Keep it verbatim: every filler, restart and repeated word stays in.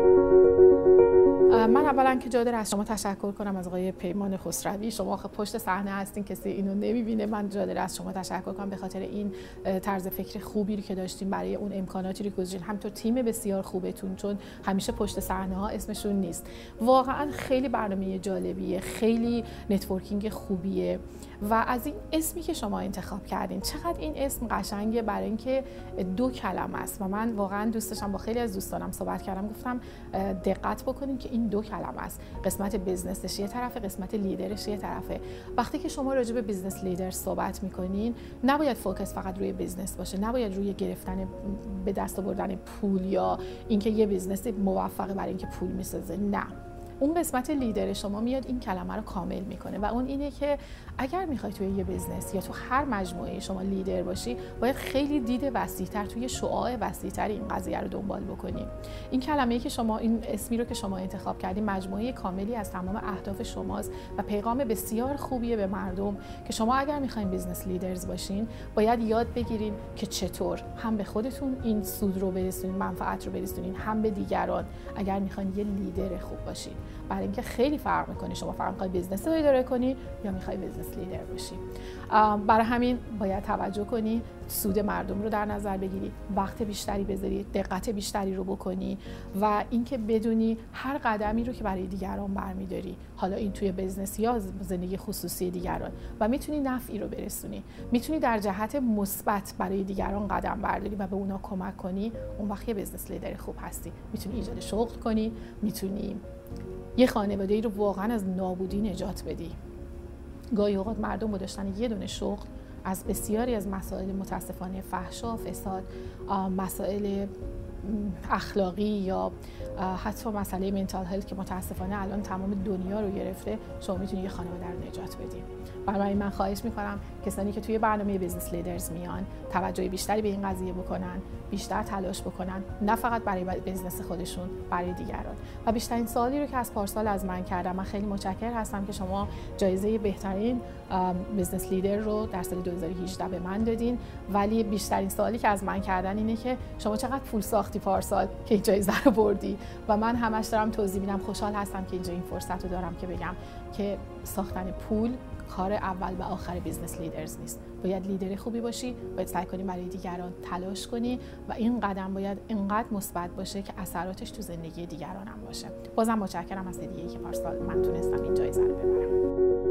من اولا که جا داره از شما تشکر کنم، از آقای پیمان خسروی. شما پشت صحنه هستین، کسی اینو نمیبینه. من جا داره از شما تشکر کنم به خاطر این طرز فکر خوبی رو که داشتین، برای اون امکاناتی رو که گذاشتین، همینطور تیم بسیار خوبتون، چون همیشه پشت صحنه ها اسمشون نیست. واقعا خیلی برنامه جالبیه، خیلی نتورکینگ خوبیه و از این اسمی که شما انتخاب کردین، چقدر این اسم قشنگه برای اینکه دو کلمه است و من واقعا دوست داشتم با خیلی از دوستانم صحبت کردم، گفتم دقت بکنیم که این دو کلمه است. قسمت بزنسش یه طرفه، قسمت لیدرش یه طرفه. وقتی که شما راجع به بیزنس لیدر صحبت میکنین، نباید فوکس فقط روی بیزنس باشه، نباید روی گرفتن به دست آوردن پول یا اینکه یه بیزنس موفقه برای اینکه پول میسازه. نه، اون قسمت لیدر شما میاد این کلمه رو کامل میکنه و اون اینه که اگر میخوای توی یه بیزنس یا تو هر مجموعه شما لیدر باشی، باید خیلی دید وسیع‌تر، توی شعاع وسیع‌تر این قضیه رو دنبال بکنی. این کلمه‌ای که شما، این اسمی رو که شما انتخاب کردین، مجموعه کاملی از تمام اهداف شماست و پیغام بسیار خوبیه به مردم که شما اگر میخواین بیزنس لیدرز باشین، باید یاد بگیرین که چطور هم به خودتون این سود رو برسونین، منفعت رو برسونین، هم به دیگران اگر میخواین یه لیدر خوب باشین. برای اینکه خیلی فرق میکنه شما فقط میخوای بیزنس رو اداره کنی یا میخوای بیزنس لیدر باشی. برای همین باید توجه کنی، سود مردم رو در نظر بگیری، وقت بیشتری بذاری، دقت بیشتری رو بکنی و اینکه بدونی هر قدمی رو که برای دیگران برمیداری، حالا این توی بیزنس یا زندگی خصوصی دیگران، و میتونی نفعی رو برسونی، میتونی در جهت مثبت برای دیگران قدم برداری و به اونا کمک کنی، اون وقت یه بیزنس لیدر خوب هستی. میتونی ایجاد شغل کنی، میتونی یه خانواده‌ای رو واقعا از نابودی نجات بدی. گاهی اوقات مردم با داشتن یه دونه شغل از بسیاری از مسائل متاسفانه فحشا، فساد، مسائل اخلاقی یا حتی مسئله منتال هلت که متاسفانه الان تمام دنیا رو گرفته، شما میتونی یه خانواده رو نجات بدی. برای من خواهش میکنم کسانی که توی برنامه بیزنس لیدرز میان، توجه بیشتری به این قضیه بکنن، بیشتر تلاش بکنن، نه فقط برای بیزنس خودشون، برای دیگران. و بیشترین سوالی رو که از پارسال از من کردم، من خیلی متشکر هستم که شما جایزه بهترین بیزنس لیدر رو در سال دو هزار و هجده به من دادین، ولی بیشترین سوالی که از من کردن اینه که شما چقدر پول ساختی پارسال که این جایزه رو بردی. و من همش دارم توضیح میدم، خوشحال هستم که اینجا این فرصت رو دارم که بگم که ساختن پول کار اول و آخر بیزنس لیدرز نیست. باید لیدر خوبی باشی، باید سعی کنی برای دیگران تلاش کنی و این قدم باید اینقدر مثبت باشه که اثراتش تو زندگی دیگران هم باشه. بازم متشکرم از هدیه‌ای که پارسال من تونستم این جایزه رو ببرم.